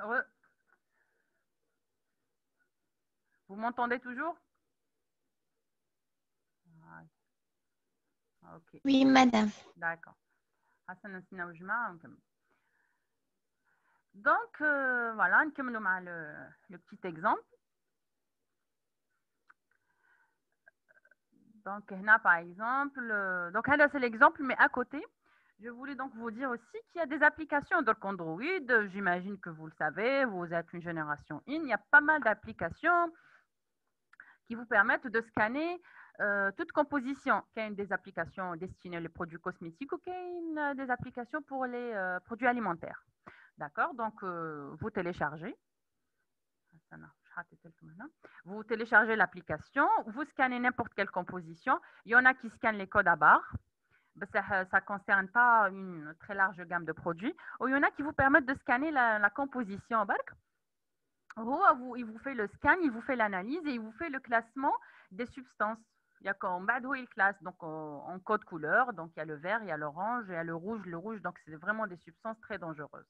Vous m'entendez toujours? Ok, Oui, madame. d'accord. Donc, voilà, le petit exemple. Donc, là, par exemple, donc là, c'est l'exemple, mais à côté, je voulais donc vous dire aussi qu'il y a des applications donc Android. J'imagine que vous le savez, vous êtes une génération in. Il y a pas mal d'applications qui vous permettent de scanner toute composition. Il y a des applications destinées aux produits cosmétiques ou il y a des applications pour les produits alimentaires. D'accord? Donc, vous téléchargez. Vous téléchargez l'application, vous scannez n'importe quelle composition. Il y en a qui scannent les codes à barres. Ça ne concerne pas une très large gamme de produits. Ou il y en a qui vous permettent de scanner la composition à barres. Il vous fait le scan, il vous fait l'analyse et il vous fait le classement des substances. Il y a comme où il classe donc en code couleur. Donc il y a le vert, il y a l'orange, il y a le rouge. Le rouge, donc c'est vraiment des substances très dangereuses.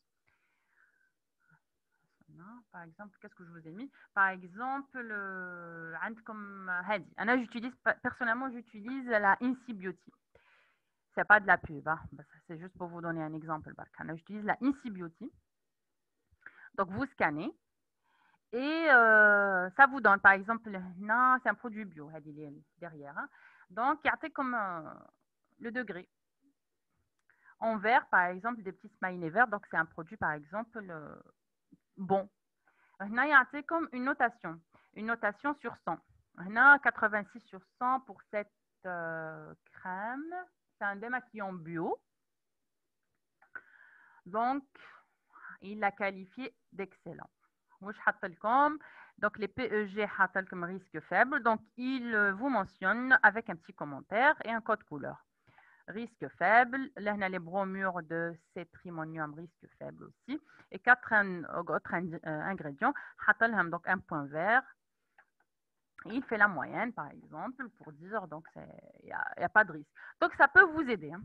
Par exemple, qu'est-ce que je vous ai mis? Par exemple, comme Hadi. Personnellement, j'utilise la Incy Beauty. C'est pas de la pub, hein. C'est juste pour vous donner un exemple. J'utilise la Incy Beauty. Donc, vous scannez et ça vous donne, par exemple, non, c'est un produit bio, Hadi, derrière. Hein. Donc, regardez comme le degré. En vert, par exemple, des petits smileys verts. Donc, c'est un produit, par exemple, bon. هنا يعطيكم comme une notation sur 100. هنا 86 sur 100 pour cette crème. C'est un démaquillant bio. Donc, il l'a qualifié d'excellent. Donc, les PEG comme risque faible. Donc, il vous mentionne avec un petit commentaire et un code couleur. Risque faible. Là, on a les bromures de cétrimonium, risque faible aussi. Et 4 autres ingrédients. Donc, un point vert. Il fait la moyenne, par exemple, pour dire, donc il n'y a pas de risque. Donc, ça peut vous aider. Hein,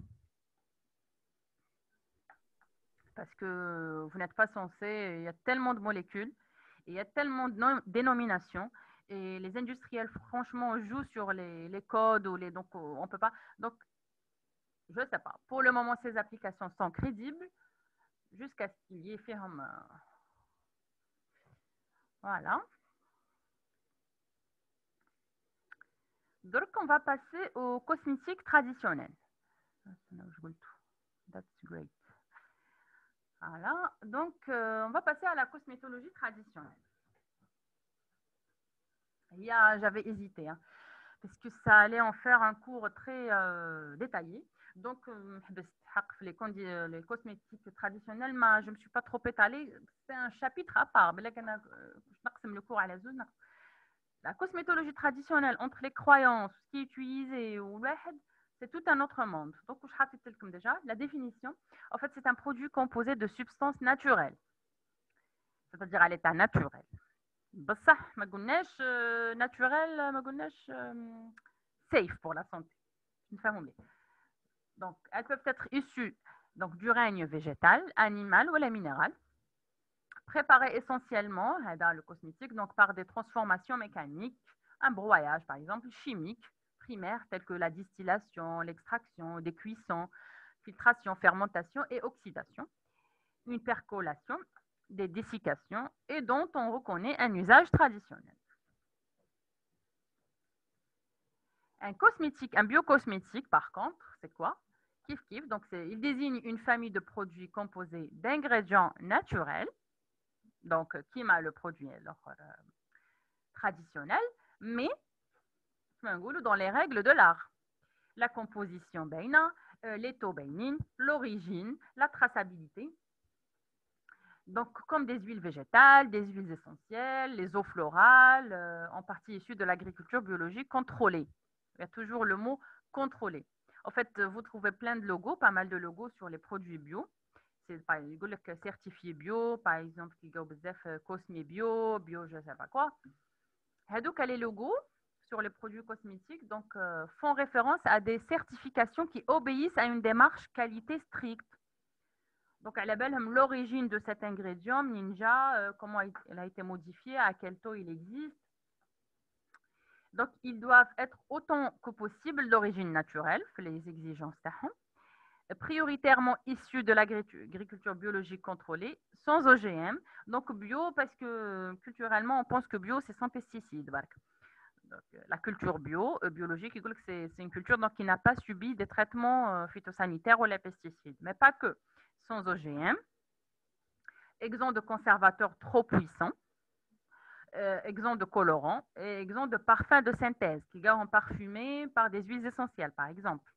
parce que vous n'êtes pas censé, il y a tellement de molécules, et il y a tellement de dénominations, et les industriels, franchement, jouent sur les codes, donc on ne peut pas. Donc, je ne sais pas. Pour le moment, ces applications sont crédibles, jusqu'à ce qu'il y ait fait voilà. Donc, on va passer aux cosmétiques traditionnels. That's great. Voilà, donc on va passer à la cosmétologie traditionnelle. J'avais hésité, hein, parce que ça allait en faire un cours très détaillé. Donc, les cosmétiques traditionnels, je ne me suis pas trop étalée. C'est un chapitre à part. Le cours à la cosmétologie traditionnelle, entre les croyances, ce qui est utilisé, c'est tout un autre monde. Donc, je comme déjà la définition. En fait, c'est un produit composé de substances naturelles, c'est-à-dire à l'état naturel. بصح ما قلناش naturel, ما قلناش safe pour la santé. Donc, elles peuvent être issues donc, du règne végétal, animal ou la minéral, préparées essentiellement dans le cosmétique donc, par des transformations mécaniques, un broyage par exemple, chimique, primaire, telles que la distillation, l'extraction, des cuissons, filtration, fermentation et oxydation, une percolation, des dessiccations et dont on reconnaît un usage traditionnel. Un cosmétique, un biocosmétique, par contre, c'est quoi? Kif kif, donc il désigne une famille de produits composés d'ingrédients naturels, donc qui m'a le produit traditionnel, mais dans les règles de l'art. La composition beina, les taux beinin, l'origine, la traçabilité. Donc, comme des huiles végétales, des huiles essentielles, les eaux florales, en partie issues de l'agriculture biologique contrôlée. Il y a toujours le mot contrôlé. En fait, vous trouvez plein de logos, pas mal de logos sur les produits bio. C'est par exemple certifié bio, par exemple, Cosme bio, bio, je ne sais pas quoi. Donc, les logos sur les produits cosmétiques donc, font référence à des certifications qui obéissent à une démarche qualité stricte. Donc, à la belle, l'origine de cet ingrédient, ninja, comment il a été modifié, à quel taux il existe. Donc, ils doivent être autant que possible d'origine naturelle, les exigences تاعهم, prioritairement issus de l'agriculture biologique contrôlée, sans OGM. Donc, bio, parce que culturellement, on pense que bio, c'est sans pesticides. Donc, la culture biologique, c'est une culture donc, qui n'a pas subi des traitements phytosanitaires ou les pesticides, mais pas que, sans OGM, exempt de conservateurs trop puissants, exempt de colorants et exempt de parfums de synthèse qui sont parfumés par des huiles essentielles, par exemple.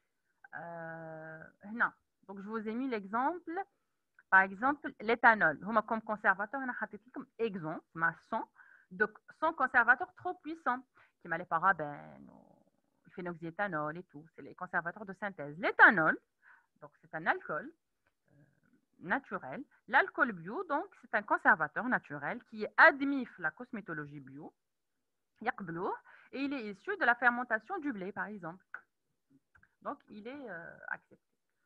Non. Donc, je vous ai mis l'exemple, par exemple, l'éthanol. Comme conservateur, on a comme exemple, sans conservateurs trop puissants, qui les parabènes, le phénoxyéthanol et tout. C'est les conservateurs de synthèse. L'éthanol, donc c'est un alcool naturel. L'alcool bio, donc, c'est un conservateur naturel qui est admis la cosmétologie bio, et il est issu de la fermentation du blé, par exemple. Donc, il est accepté.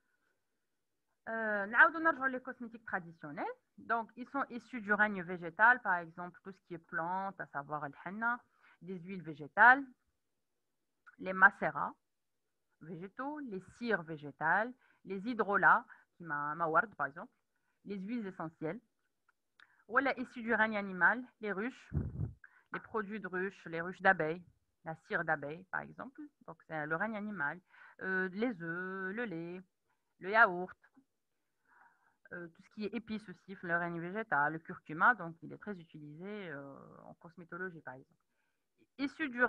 Les cosmétiques traditionnels, donc ils sont issus du règne végétal, par exemple tout ce qui est plantes, à savoir le henna, des huiles végétales, les macérats végétaux, les cires végétales, les hydrolats, qui maward par exemple, les huiles essentielles, voilà issus du règne animal, les ruches, les produits de ruches, les ruches d'abeilles, la cire d'abeille par exemple, donc c'est le règne animal, les œufs, le lait, le yaourt, tout ce qui est épices aussi, le règne végétal, le curcuma, donc il est très utilisé en cosmétologie par exemple. Issu du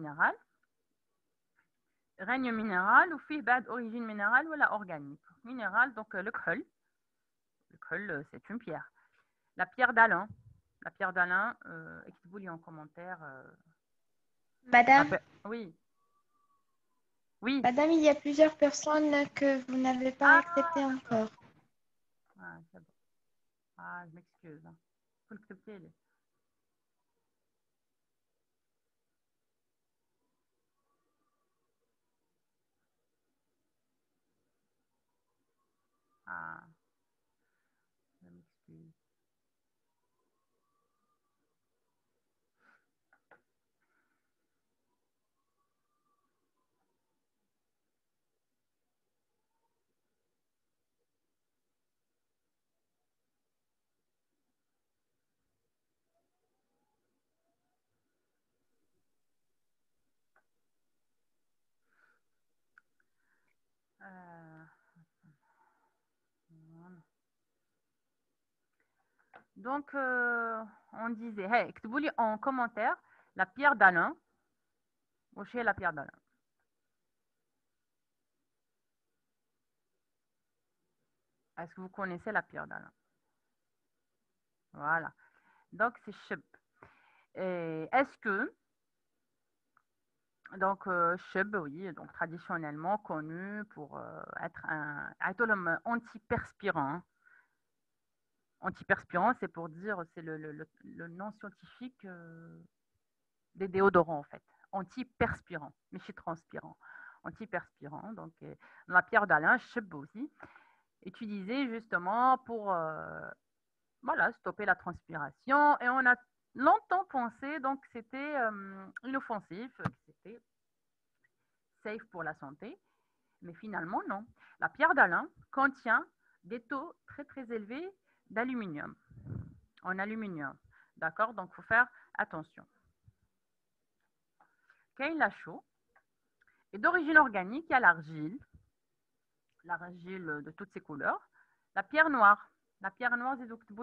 règne minéral ou fait d'origine minérale ou la organique. Minéral, donc le khol. Le khol, c'est une pierre. La pierre d'Alain. La pierre d'Alain, écrivez-vous en commentaire. Madame, Oui, oui. Madame, il y a plusieurs personnes que vous n'avez pas Ah, acceptées d'accord. encore. Ah, c'est bon. Ah, je m'excuse. Faut l'accepter. Ah, je m'excuse. Euh, voilà. Donc, on disait, hey, écrivez-vous en commentaire la pierre d'Alain. Ou chez la pierre d'Alain. Est-ce que vous connaissez la pierre d'Alain? Voilà. Donc, c'est cheb. Est-ce que, donc, cheb, oui, donc traditionnellement connu pour être un antiperspirant. Antiperspirant, c'est pour dire, c'est le nom scientifique des déodorants, en fait. Antiperspirant, mais chez transpirant. Antiperspirant, donc la pierre d'Alain, cheb aussi, utilisée justement pour voilà, stopper la transpiration. Et on a longtemps pensé donc que c'était inoffensif, que c'était safe pour la santé. Mais finalement, non. La pierre d'Alain contient des taux très très élevés d'aluminium, en aluminium. D'accord. Donc, il faut faire attention. Kay la chaux est d'origine organique. Il y a l'argile de toutes ses couleurs. La pierre noire. La pierre noire, c'est donc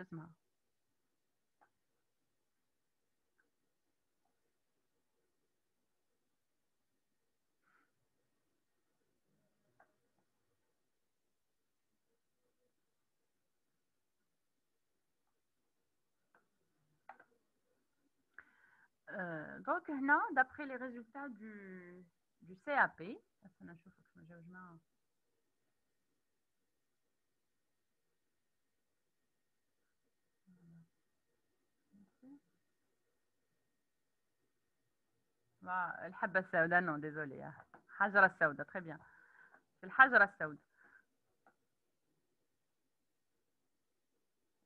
donc, d'après les résultats du CAP, الحبة السوداء, non, désolé. حجرة السوداء, très bien. C'est le حجرة السوداء.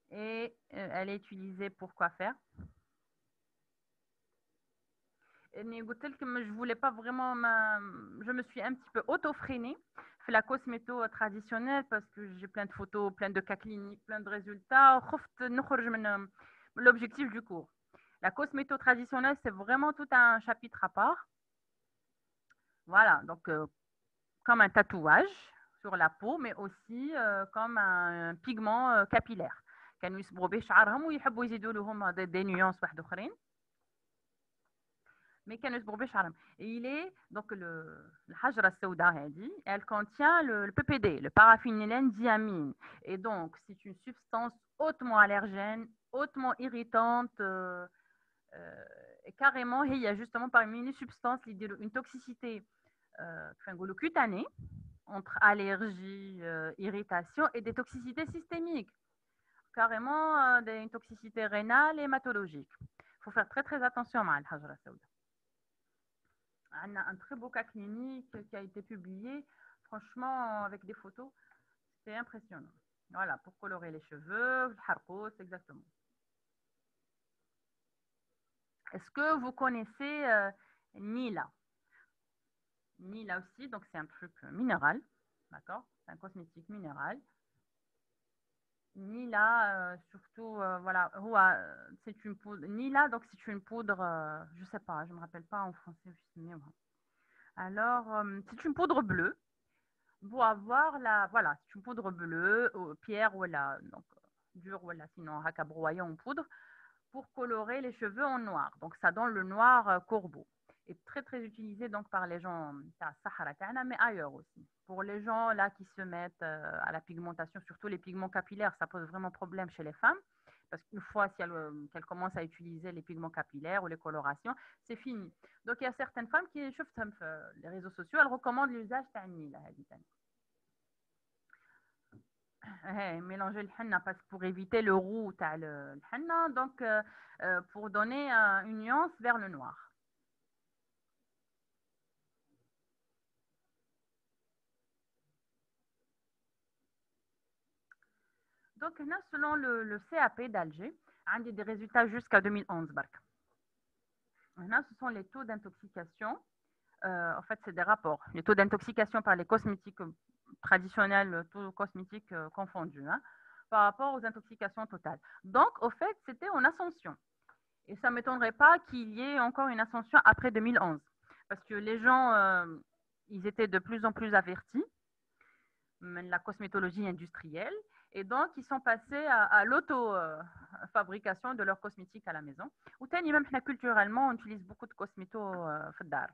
et elle est utilisée pour quoi faire? Je ne voulais pas vraiment, je me suis un petit peu auto-freinée. Fait la cosméto traditionnelle parce que j'ai plein de photos, plein de cas cliniques, plein de résultats. L'objectif du cours. La cosméto traditionnelle, c'est vraiment tout un chapitre à part. Voilà, donc comme un tatouage sur la peau, mais aussi comme un pigment capillaire. كانوا يصبغوا به شعرهم ويحبوا يزيدوا لهم des nuances واحد اخرين. Mais كانوا يصبغوا به شعرهم. Et il est donc le hajra السوداء هذه, elle contient le PPD, le paraphénylène diamine. Et donc c'est une substance hautement allergène, hautement irritante. Et carrément, il y a justement parmi les substances une toxicité cutanée entre allergie, irritation et des toxicités systémiques, carrément des toxicités rénales et hématologiques. Il faut faire très très attention à l'hajra saouda. On a un très beau cas clinique qui a été publié, franchement avec des photos, c'est impressionnant. Voilà, pour colorer les cheveux, le harkos, exactement. Est-ce que vous connaissez Nila? Nila aussi, donc c'est un truc minéral, d'accord? C'est un cosmétique minéral. Nila, surtout, voilà, c'est une poudre. Nila, donc c'est une poudre, je sais pas, je me rappelle pas en français. Alors, c'est une poudre bleue. Pour avoir la, voilà, c'est une poudre bleue, pierre ou la, donc dure ou la, sinon haka broyée en poudre, pour colorer les cheveux en noir. Donc ça donne le noir corbeau. Et très très utilisé donc par les gens à Sahara, mais ailleurs aussi. Pour les gens là qui se mettent à la pigmentation, surtout les pigments capillaires, ça pose vraiment problème chez les femmes. Parce qu'une fois qu'elles commencent à utiliser les pigments capillaires ou les colorations, c'est fini. Donc il y a certaines femmes qui, sur les réseaux sociaux, elles recommandent l'usage de la mélanger le henna parce que pour éviter le roux le henna, donc pour donner une nuance vers le noir. Donc, selon le CAP d'Alger, on a des résultats jusqu'à 2011. Ce sont les taux d'intoxication. En fait, c'est des rapports. Les taux d'intoxication par les cosmétiques traditionnels, tous cosmétiques confondus, hein, par rapport aux intoxications totales. Donc, au fait, c'était en ascension. Et ça ne m'étonnerait pas qu'il y ait encore une ascension après 2011. Parce que les gens, ils étaient de plus en plus avertis de la cosmétologie industrielle. Et donc, ils sont passés à l'auto-fabrication de leurs cosmétiques à la maison. Ou même culturellement, on utilise beaucoup de cosmétos fdar.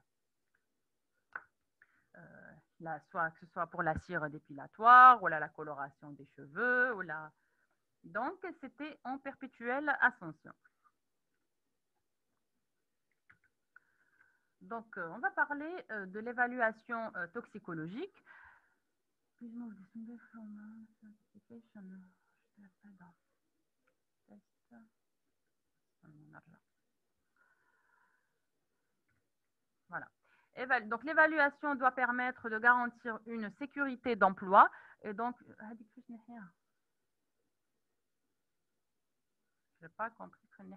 Soit que ce soit pour la cire dépilatoire, ou la coloration des cheveux, donc c'était en perpétuelle ascension. Donc, on va parler de l'évaluation toxicologique. Voilà. Donc, l'évaluation doit permettre de garantir une sécurité d'emploi. Et donc, je n'ai pas compris.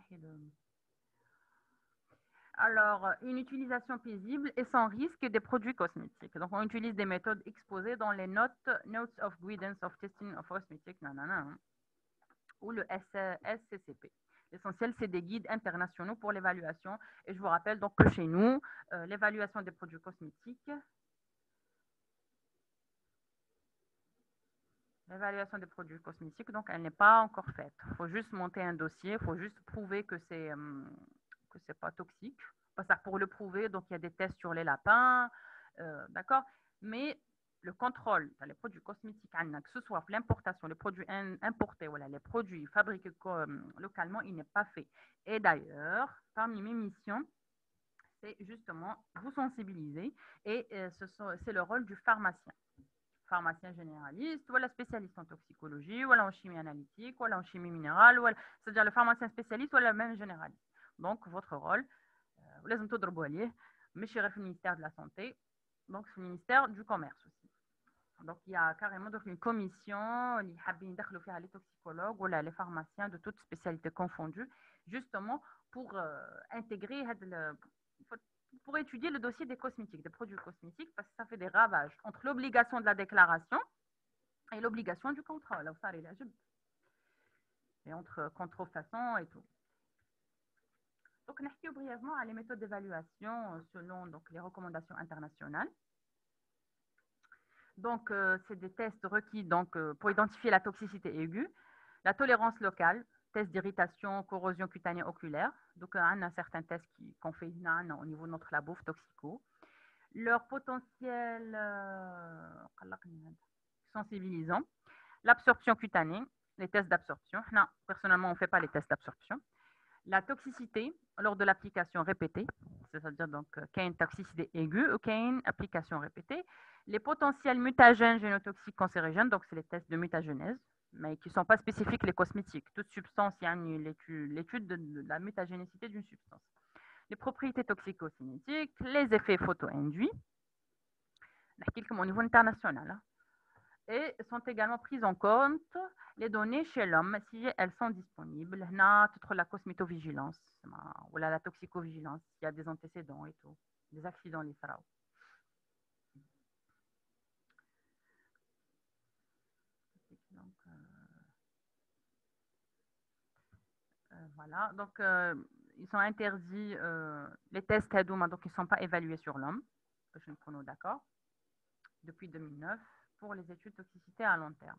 Alors, une utilisation paisible et sans risque des produits cosmétiques. Donc, on utilise des méthodes exposées dans les Notes of Guidance of Testing of Cosmetics, ou le SCCP. L'essentiel, c'est des guides internationaux pour l'évaluation. Et je vous rappelle donc que chez nous, l'évaluation des produits cosmétiques, donc, elle n'est pas encore faite. Il faut juste monter un dossier, il faut juste prouver que c'est pas toxique. Pour le prouver, donc il y a des tests sur les lapins, d'accord. Mais le contrôle dans les produits cosmétiques, que ce soit l'importation, les produits importés, voilà, les produits fabriqués localement, il n'est pas fait. Et d'ailleurs, parmi mes missions, c'est justement vous sensibiliser et c'est le rôle du pharmacien généraliste, ou la spécialiste en toxicologie, ou en chimie analytique, ou en chimie minérale, c'est-à-dire le pharmacien spécialiste ou le même généraliste. Donc, votre rôle, vous les entendez mais chez le ministère de la Santé, donc c'est le ministère du Commerce aussi. Donc, il y a carrément donc, une commission, les toxicologues ou les pharmaciens de toutes spécialités confondues, justement pour intégrer, pour étudier le dossier des cosmétiques, des produits cosmétiques, parce que ça fait des ravages entre l'obligation de la déclaration et l'obligation du contrôle, et entre contrefaçon et tout. Donc, on a brièvement les méthodes d'évaluation selon donc, les recommandations internationales. Donc, c'est des tests requis donc, pour identifier la toxicité aiguë, la tolérance locale, test d'irritation, corrosion cutanée oculaire. Donc, on a certains tests qu'on fait au niveau de notre labo toxico. Leur potentiel sensibilisant, l'absorption cutanée, les tests d'absorption. Non, personnellement, on ne fait pas les tests d'absorption. La toxicité lors de l'application répétée, c'est-à-dire donc qu'il y a une toxicité aiguë ou qu'il y a une application répétée. Les potentiels mutagènes, génotoxiques, cancérigènes, donc c'est les tests de mutagénèse, mais qui ne sont pas spécifiques les cosmétiques. Toute substance, il y a l'étude de la mutagénicité d'une substance. Les propriétés toxicocinétiques, les effets photo-induits, au niveau international. Et sont également prises en compte les données chez l'homme si elles sont disponibles. Là, la cosmétovigilance ou la toxicovigilance, il y a des antécédents et tout, des accidents les fraudes. Voilà, donc ils sont interdits, les tests Hadouma, donc ils ne sont pas évalués sur l'homme, je ne connais d'accord, depuis 2009, pour les études de toxicité à long terme.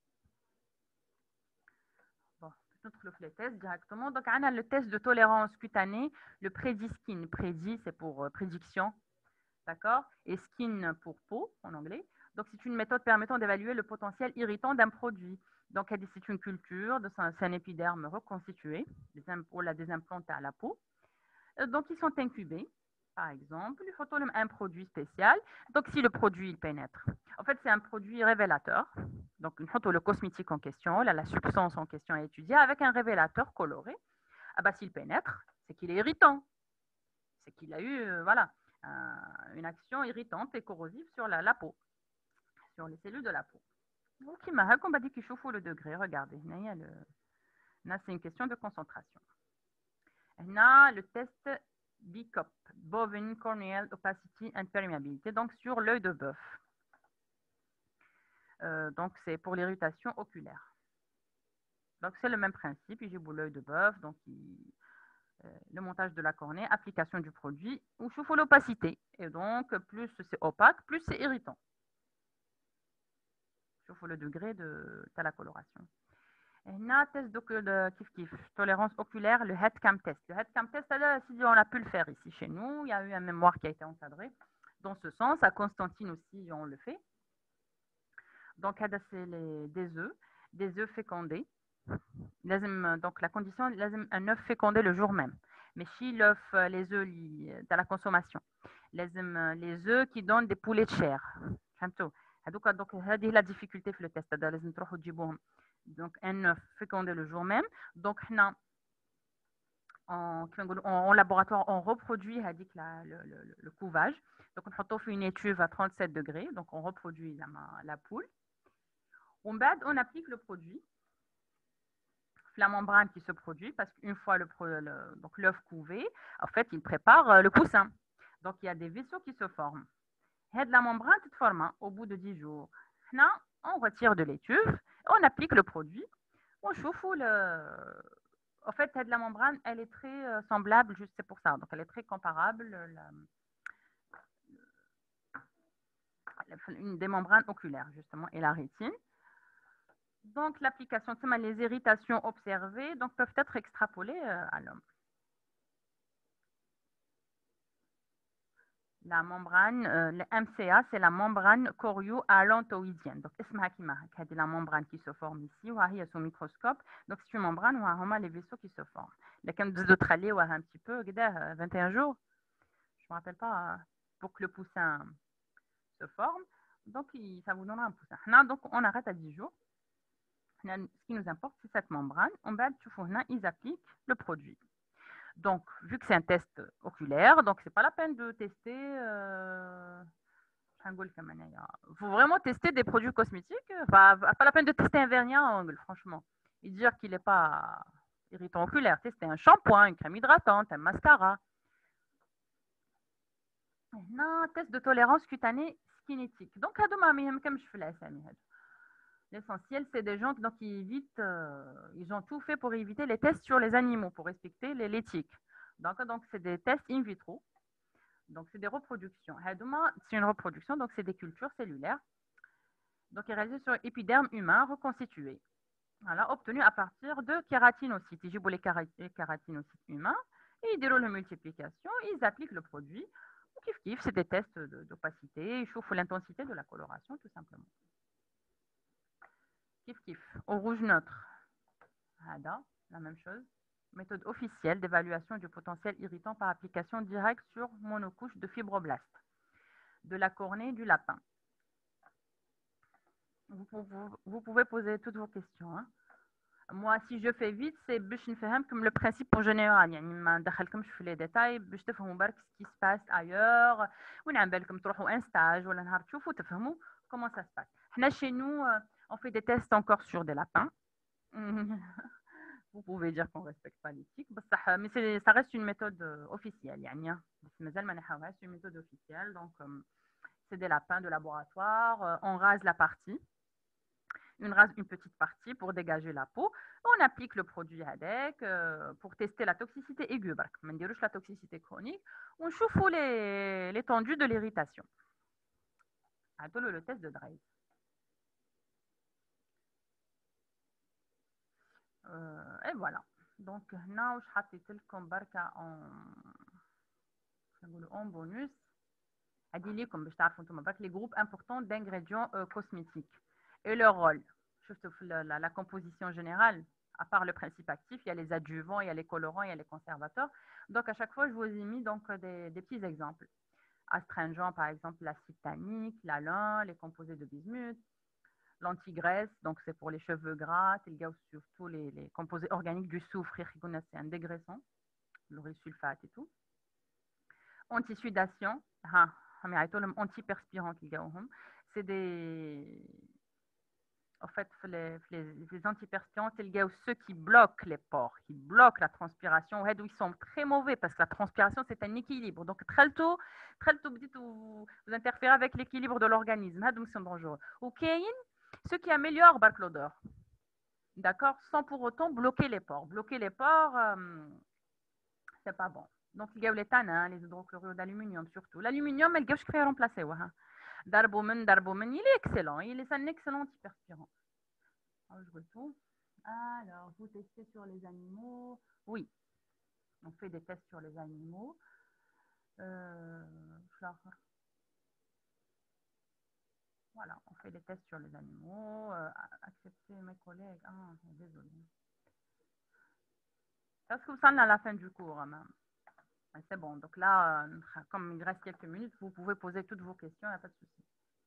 Bon, peut-être les tests directement. Donc, on a le test de tolérance cutanée, le Prediskin. Prédit, c'est pour prédiction, d'accord, et skin pour peau en anglais. Donc, c'est une méthode permettant d'évaluer le potentiel irritant d'un produit. Donc, c'est une culture, c'est un épiderme reconstitué, pour la désimplanter à la peau. Donc, ils sont incubés, par exemple. Il faut un produit spécial. Donc, si le produit il pénètre, en fait, c'est un produit révélateur. Donc, une photo, le cosmétique en question, là, la substance en question à étudier avec un révélateur coloré. Ah bah, s'il pénètre, c'est qu'il est irritant. C'est qu'il a eu, voilà, une action irritante et corrosive sur la peau, sur les cellules de la peau. Donc, il m'a dit qu'il chauffe le degré. Regardez, là, c'est une question de concentration. Là, le test BCOP, Bovine Corneal Opacity and Permeability, donc sur l'œil de bœuf. Donc, c'est pour l'irritation oculaire. Donc, c'est le même principe. J'ai l'œil de bœuf, donc le montage de la cornée, application du produit, ou chauffe l'opacité. Et donc, plus c'est opaque, plus c'est irritant. Chauffe le degré de la coloration. هنا test de kif tolérance oculaire, le headcam test. Le headcam test, on a pu le faire ici chez nous. Il y a eu un mémoire qui a été encadré dans ce sens. À Constantine aussi, on le fait. Donc, c'est des œufs fécondés. Donc, la condition, un œuf fécondé le jour même. Mais si l'œuf, les œufs dans la consommation, les œufs qui donnent des poulets de chair. Donc, c'est la difficulté في le test. Donc, un œuf fécondé le jour même. Donc, en laboratoire, on reproduit le couvage. Donc, on fait une étuve à 37 degrés. Donc, on reproduit la poule. On applique le produit, la membrane qui se produit, parce qu'une fois l'œuf couvé, en fait, il prépare le coussin. Donc, il y a des vaisseaux qui se forment. La membrane se forme au bout de 10 jours. Là, on retire de l'étuve, on applique le produit, on chauffe en fait, la membrane, elle est très semblable, juste c'est pour ça. Donc, elle est très comparable, une des membranes oculaires, justement, et la rétine. Donc, l'application, les irritations observées donc, peuvent être extrapolées à l'homme. La membrane, le MCA, c'est la membrane chorioallantoïdienne. Donc, c'est la membrane qui se forme ici, ou sous microscope. Donc, c'est une membrane où on a les vaisseaux qui se forment. Les camps d'autres allées, un petit peu, 21 jours. Je ne me rappelle pas, pour que le poussin se forme. Donc, ça vous donnera un poussin. Donc, on arrête à 10 jours. Ce qui nous importe, c'est cette membrane. Ils appliquent le produit. Donc, vu que c'est un test oculaire, donc c'est pas la peine de tester, Il faut vraiment tester des produits cosmétiques. Pas la peine de tester un vernis à ongles, franchement. Et dire qu'il n'est pas irritant oculaire. Tester un shampoing, une crème hydratante, un mascara. Non, test de tolérance cutanée skinétique. Donc, l'essentiel, c'est des gens qui évitent, ils ont tout fait pour éviter les tests sur les animaux, pour respecter l'éthique. Donc c'est des tests in vitro. Donc, c'est des reproductions. C'est une reproduction, donc c'est des cultures cellulaires. Donc, il est réalisé sur épiderme humain reconstitué. Voilà, obtenu à partir de kératinocytes. Ils jouent les kératinocytes humains et ils déroulent la multiplication. Ils appliquent le produit. Kiff, c'est des tests d'opacité. Ils chauffent l'intensité de la coloration, tout simplement. Kiff. Au rouge neutre. Hada, la même chose. Méthode officielle d'évaluation du potentiel irritant par application directe sur monocouche de fibroblastes de la cornée du lapin. Vous pouvez poser toutes vos questions. Hein. Moi, si je fais vite, c'est comme le principe en général. Je fais les détails, je te fais ce qui se passe ailleurs. Ou un stage, ou comment ça se passe. Chez nous, on fait des tests encore sur des lapins. Vous pouvez dire qu'on ne respecte pas l'éthique, mais ça reste une méthode officielle. C'est une méthode officielle. Donc, c'est des lapins de laboratoire. On rase la partie. Une petite partie pour dégager la peau. On applique le produit avec pour tester la toxicité aiguë. La toxicité chronique. On chauffe l'étendue de l'irritation. Le test de Drake. Et voilà. Donc, là, je vais en bonus. Les groupes importants d'ingrédients cosmétiques et leur rôle. La composition générale, à part le principe actif, il y a les adjuvants, il y a les colorants, il y a les conservateurs. Donc, à chaque fois, je vous ai mis donc, des petits exemples. Astringents, par exemple, l'acide tannique, l'alun, les composés de bismuth, l'antigraisse, donc c'est pour les cheveux gras, surtout les composés organiques du soufre, c'est un dégraissant, l'urée sulfate et tout. Antisudation, antiperspirant, c'est des... En fait, les antiperspirants, c'est ceux qui bloquent les pores, qui bloquent la transpiration. Ils sont très mauvais parce que la transpiration, c'est un équilibre. Donc, très tôt, vous interférez avec l'équilibre de l'organisme. Ils sont dangereux. Ou ceux qui améliorent l'odeur. D'accord? Sans pour autant bloquer les pores. Bloquer les pores, c'est pas bon. Donc, il y a les tanins, les hydrochlorures d'aluminium surtout. L'aluminium, elle gauche créer remplacer. Darbomen, il est excellent. Il est un excellent antiperspirant. Alors, vous testez sur les animaux. Oui, on fait des tests sur les animaux. Voilà, on fait des tests sur les animaux. Acceptez mes collègues. Ah, désolé. Est-ce que vous en à la fin du cours, même? C'est bon. Donc là, comme il reste quelques minutes, vous pouvez poser toutes vos questions, il n'y a pas de souci.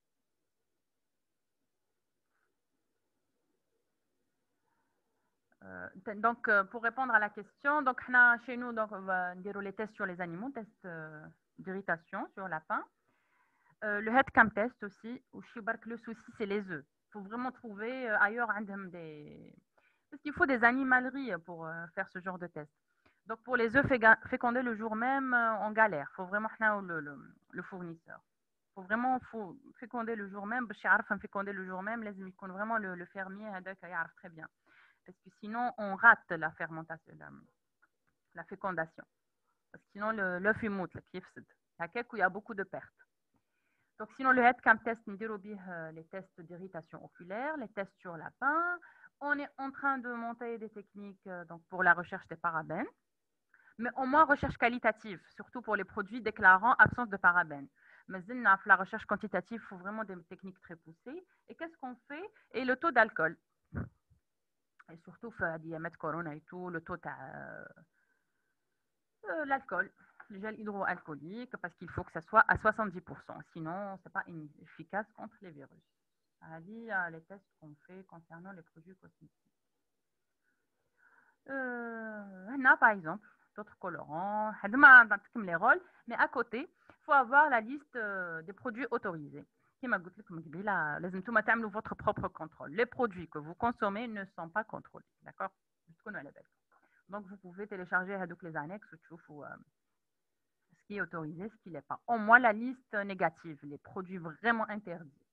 Donc, pour répondre à la question, donc, chez nous, donc, on va dire les tests sur les animaux, tests d'irritation sur lapin. Le headcam test aussi, le souci, c'est les œufs. Il faut vraiment trouver ailleurs des... Parce qu'il faut des animaleries pour faire ce genre de test. Donc, pour les œufs fécondés le jour même, on galère. Il faut vraiment le fournisseur. Il faut vraiment féconder le jour même. Féconder le jour même, il faut vraiment le fermier, très bien. Parce que sinon, on rate la fermentation, la fécondation. Parce que sinon, l'œuf est moute, il y a beaucoup de pertes. Donc, sinon, le headcam test, les tests d'irritation oculaire, les tests sur lapin. On est en train de monter des techniques donc, pour la recherche des parabènes, mais au moins recherche qualitative, surtout pour les produits déclarant absence de parabènes. Mais la recherche quantitative, il faut vraiment des techniques très poussées. Et qu'est-ce qu'on fait? Et le taux d'alcool. Et surtout, il y a diamètre corona et tout, le taux de l'alcool, le gel hydroalcoolique, parce qu'il faut que ça soit à 70%. Sinon, ce n'est pas efficace contre les virus. Il y a les tests qu'on fait concernant les produits cosmétiques. On a par exemple d'autres colorants, les rôles, mais à côté, faut avoir la liste des produits autorisés. كما قلت لكم قبيله لازم نتوما تعملوا votre propre contrôle. Les produits que vous consommez ne sont pas contrôlés, d'accord? تكونوا على بالكم. Donc vous pouvez télécharger هذوك les annexes وتشوفوا ce qui est autorisé, ce qui l'est pas. Au moins la liste négative, les produits vraiment interdits.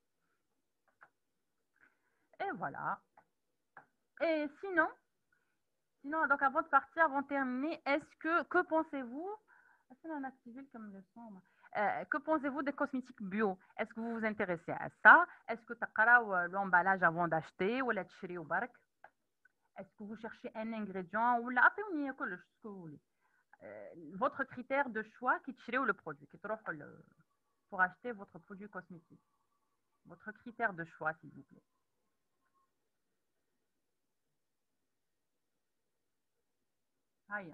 Et voilà. Et sinon, donc avant de partir, avant de terminer, que pensez-vous? Que pensez-vous des cosmétiques bio? Est-ce que vous vous intéressez à ça? Est-ce que tu as l'emballage avant d'acheter ou l'acheter au barque? Est-ce que vous cherchez un ingrédient ou là, ce que vous voulez? Votre critère de choix qui tire le produit, qui pour acheter votre produit cosmétique. Votre critère de choix, s'il vous plaît. Aïe.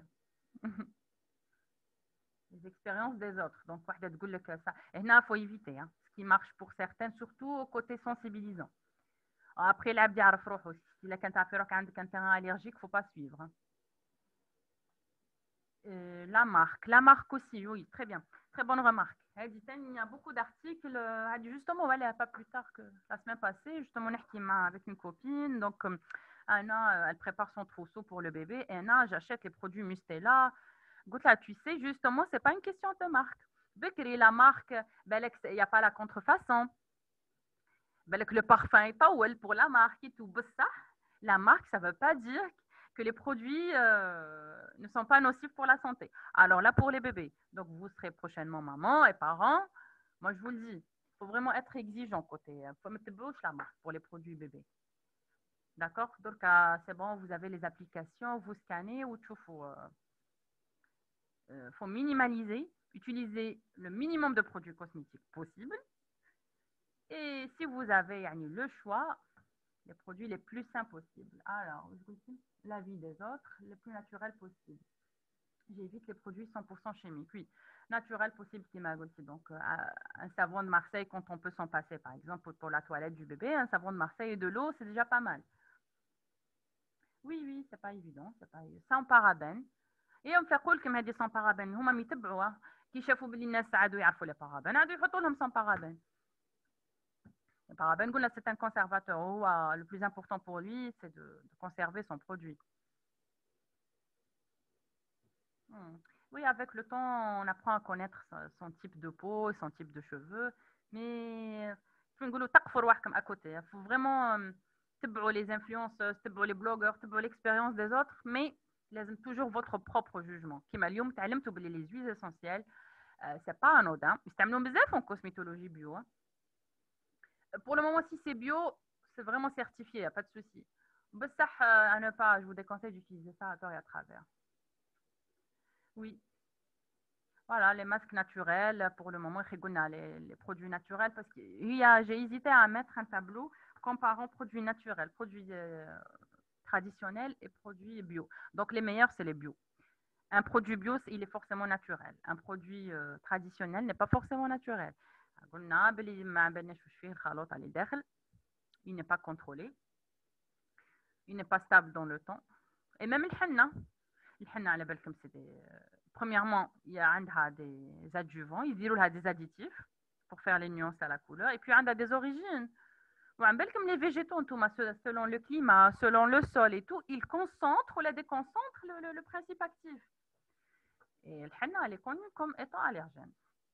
Les expériences des autres. Donc, ça. Et là, il faut éviter. Hein. Ce qui marche pour certaines, surtout au côté sensibilisant. Après, là, bien aussi. Si la un terrain allergique, il ne faut pas suivre. Hein. La marque aussi, oui, très bien. Très bonne remarque. Il y a beaucoup d'articles. Justement, voilà, pas plus tard que la semaine passée, justement, avec une copine. Donc, Anna, elle prépare son trousseau pour le bébé. Et Anna, j'achète les produits Mustela. Là, tu sais, justement, c'est pas une question de marque. Bekri, la marque, il n'y a pas la contrefaçon. Le parfum est pas well pour la marque et tout. Ça, la marque, ça ne veut pas dire que les produits ne sont pas nocifs pour la santé. Alors là, pour les bébés, donc vous serez prochainement maman et parents. Moi, je vous le dis, il faut vraiment être exigeant côté. Il faut mettre bouche la marque pour les produits bébés. D'accord? Donc, c'est bon, vous avez les applications, vous scannez ou tout. Faut minimaliser, utiliser le minimum de produits cosmétiques possible. Et si vous avez le choix, les produits les plus simples possibles. Alors, je vous dis, la vie des autres, le plus naturel possible. J'évite les produits 100% chimiques. Oui, naturel possible, qui m'a dit. Donc, un savon de Marseille, quand on peut s'en passer, par exemple, pour la toilette du bébé, un savon de Marseille et de l'eau, c'est déjà pas mal. Oui, c'est pas évident. C'est pas sans parabènes. Et on fait quoi comme dit sans parabènes? Huma ميتبعوا كي شافوا بلي الناس عادوا يعرفوا les parabènes عادوا يحطوا لهم sans parabènes. Les parabènes, c'est un conservateur. Le plus important pour lui, c'est de conserver son produit. Oui, avec le temps, on apprend à connaître son type de peau, son type de cheveux. Mais il faut vraiment les influenceurs, les blogueurs, l'expérience des autres, mais toujours votre propre jugement. Les huiles essentielles, c'est pas anodin. En cosmétologie bio. Hein. Pour le moment, si c'est bio, c'est vraiment certifié, il n'y a pas de souci. À ne pas, je vous déconseille d'utiliser ça à tort et à travers. Oui. Voilà, les masques naturels, pour le moment, les produits naturels, parce que j'ai hésité à mettre un tableau comparant produits naturels, produits traditionnels et produits bio. Donc, les meilleurs, c'est les bio. Un produit bio, il est forcément naturel. Un produit traditionnel n'est pas forcément naturel. Il n'est pas contrôlé. Il n'est pas stable dans le temps. Et même le henna. Le henna, à la belle comme c'est premièrement, il y a des adjuvants, ils ont des additifs pour faire les nuances à la couleur. Et puis, il y a des origines. Comme les végétaux, selon le climat, selon le sol et tout, ils concentrent ou la déconcentrent le principe actif. Et le henna, elle est connue comme étant allergène.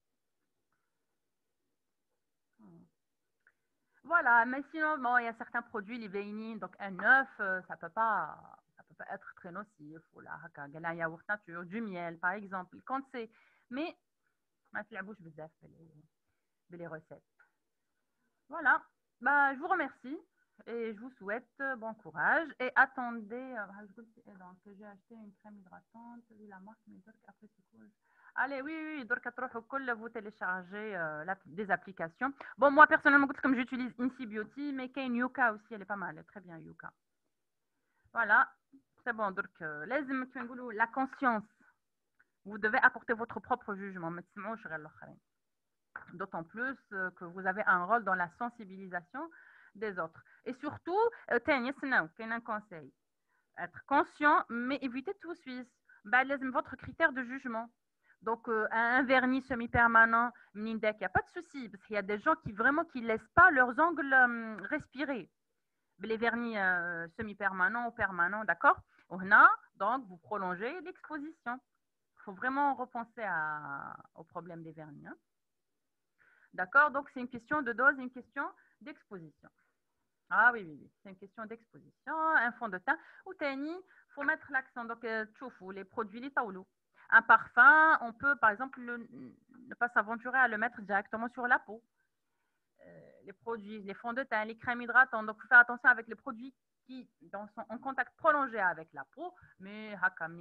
Voilà, mais sinon, bon, il y a certains produits, les véinines, donc un œuf, ça peut pas être très nocif. Ou là, un yaourt nature, du miel, par exemple. Quand c'est, mais, ma fille la bouche les recettes. Voilà, bah, je vous remercie et je vous souhaite bon courage. Et attendez, donc j'ai acheté une crème hydratante, la marque, mais après c'est cool. Allez, oui, vous téléchargez des applications. Bon, moi, personnellement, comme j'utilise Insi Beauty, mais Kane Yuka aussi, elle est pas mal, elle est très bien, Yuka. Voilà, c'est bon. Donc, la conscience, vous devez apporter votre propre jugement. D'autant plus que vous avez un rôle dans la sensibilisation des autres. Et surtout, un conseil. Être conscient, mais éviter tout suisse. Votre critère de jugement. Donc, un vernis semi-permanent, il n'y a pas de souci. Parce qu'il y a des gens qui vraiment qui laissent pas leurs ongles respirer. Les vernis semi-permanents ou permanents, d'accord? Donc, vous prolongez l'exposition. Il faut vraiment repenser au problème des vernis. Hein. D'accord? Donc, c'est une question de dose, une question d'exposition. Ah oui, oui, oui. C'est une question d'exposition, un fond de teint. Ou Tani, il faut mettre l'accent. Donc, les produits, les taouloux. Un parfum, on peut, par exemple, ne pas s'aventurer à le mettre directement sur la peau. Les produits, les fonds de teint, les crèmes hydratantes. Donc, il faut faire attention avec les produits qui sont en contact prolongé avec la peau. Mais,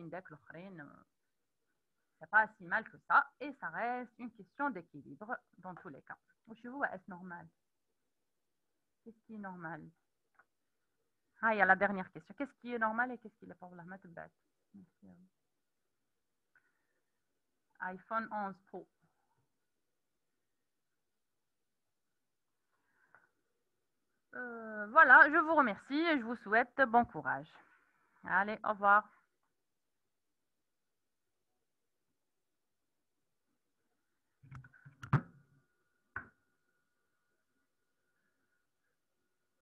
c'est pas si mal que ça. Et ça reste une question d'équilibre dans tous les cas. Chez vous, est-ce normal? Qu'est-ce qui est normal? Ah, il y a la dernière question. Qu'est-ce qui est normal et qu'est-ce qui n'est pas normal? iPhone 11 Pro. Voilà, je vous remercie et je vous souhaite bon courage. Allez, au revoir.